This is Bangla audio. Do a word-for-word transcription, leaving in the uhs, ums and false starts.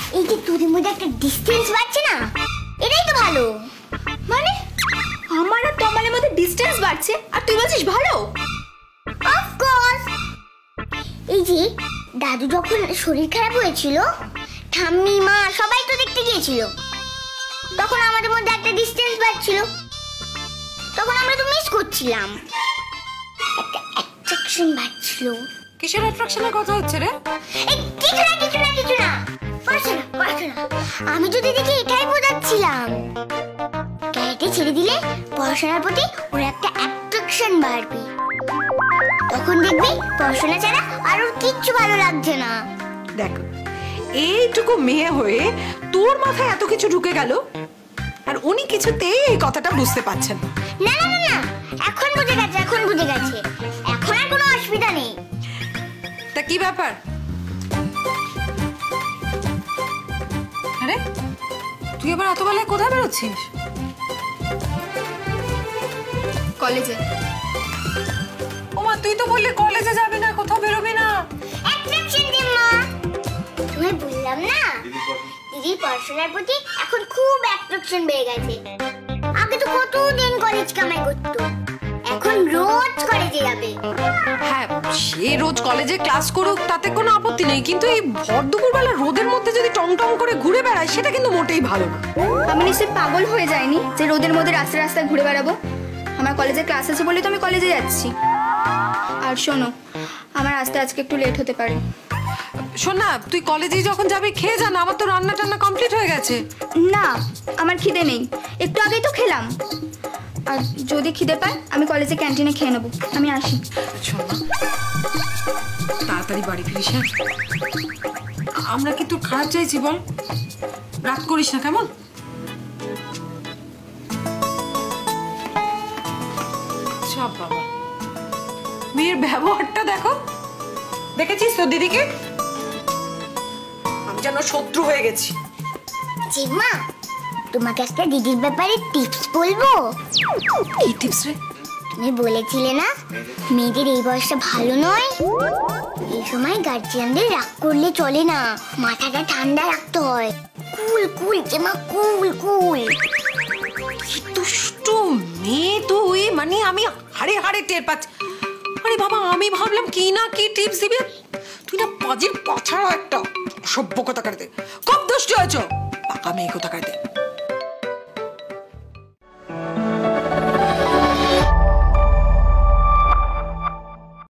এই যে তোদের মধ্যে একটা ডিস্টেন্স বাড়ছে না, এটাই তো ভালো। মানে আমার আর তমালের মধ্যে ডিস্টেন্স বাড়ছে আর তুই বলছিস ভালো? Of course. এই যে দাদু যখন শরীর খারাপ হয়েছিল, ঠাম্মি মা সবাই তো দেখতে গিয়েছিল, তখন আমাদের মধ্যে একটা ডিস্টেন্স বাড়ছিল। তখন আমরা তো মিস করছিলাম, একটা অ্যাট্রাকশন বাড়ছিল। কিসের অ্যাট্রাকশনের কথা হচ্ছে রে? এই কিছু না কিছু না কিছু না পড়াশোনা পড়াশোনা। আমি তো দিদিকে এটাই বোঝাচ্ছিলাম, ক্যারেটে ছেড়ে দিলে পড়াশোনার প্রতি ওর একটা অ্যাট্রাকশন বাড়বে। তখন দেখবি পড়াশোনা ছাড়া আর ওর কিচ্ছু ভালো লাগছে না। দেখ, এইটুকু মেয়ে হয়ে তোর মাথায় এত কিছু ঢুকে গেল, আর উনি কিছুতেই এই কথাটা বুঝতে পারছেন না। না না না, এখন বুঝে গেছে, এখন বুঝে গেছে, এখন আর কোনো অসুবিধা নেই। তা কি ব্যাপার? আরে তুই আবার এত বেলায় কোথায় বেরোচ্ছিস? কলেজে। ওমা, তুই তো বললি কলেজে যাবি না, কোথাও বেরোবি না। অ্যাট্রাকশন দিম্মা, তুমি বললাম না দিদির পড়াশোনার প্রতি এখন খুব অ্যাট্রাকশন বেড়ে গেছে। আগে তো কতদিন কলেজ কামাই করতো, এখন রোজ কলেজে যাবে। হ্যাঁ, সে রোজ কলেজে ক্লাস করুক, তাতে কোনো আপত্তি নেই, কিন্তু এই ভর দুপুরবেলা রোদের মধ্যে যদি টং টং করে ঘুরে বেড়ায়, সেটা কিন্তু মোটেই ভালো না। আমি নিশ্চয়ই পাগল হয়ে যাইনি যে রোদের মধ্যে রাস্তায় রাস্তায় ঘুরে বেড়াবো। আমার কলেজে ক্লাস আছে বলে তো আমি কলেজে যাচ্ছি। আর শোনো, আমার আসতে আজকে একটু লেট হতে পারে। শোন না, তুই কলেজে যখন যাবি খেয়ে যা না, আমার তো রান্না টান্না কমপ্লিট হয়ে গেছে। না, আমার খিদে নেই, একটু আগেই তো খেলাম। আর যদি খিদে পায় আমি কলেজে ক্যান্টিনে খেয়ে নেবো। আমি আসি। শোন না, তাড়াতাড়ি বাড়ি ফিরিস। হ্যাঁ, আমরা কি তোর খারাপ চাইছি বল? রাগ করিস না কেমন? সব বাবা, মেয়ের ব্যবহারটা দেখো। দেখেছিস তোর দিদিকে? আমি যেন শত্রু হয়ে গেছি। জিম্মা, তোমাকে একটা দিদির ব্যাপারে টিপস বলবো। কি টিপস রে? তুমি বলেছিলে না মেয়েদের এই বয়সটা ভালো নয়, এই সময় গার্জিয়ানদের রাগ করলে চলে না, মাথাটা ঠান্ডা রাখতে হয়। কুল কুল জিম্মা, কুল কুল। কি দুষ্টু মেয়ে তুই, মানে আমি হাড়ে হাড়ে টের পাচ্ছি। আরে বাবা, আমি ভাবলাম কি না কি টিপস দিবি, তুই না পাজির পাছাড়া একটা সভ্য কথা কাটতে। খুব দুষ্ট হয়েছ, পাকা মেয়ে কথা কাটতে।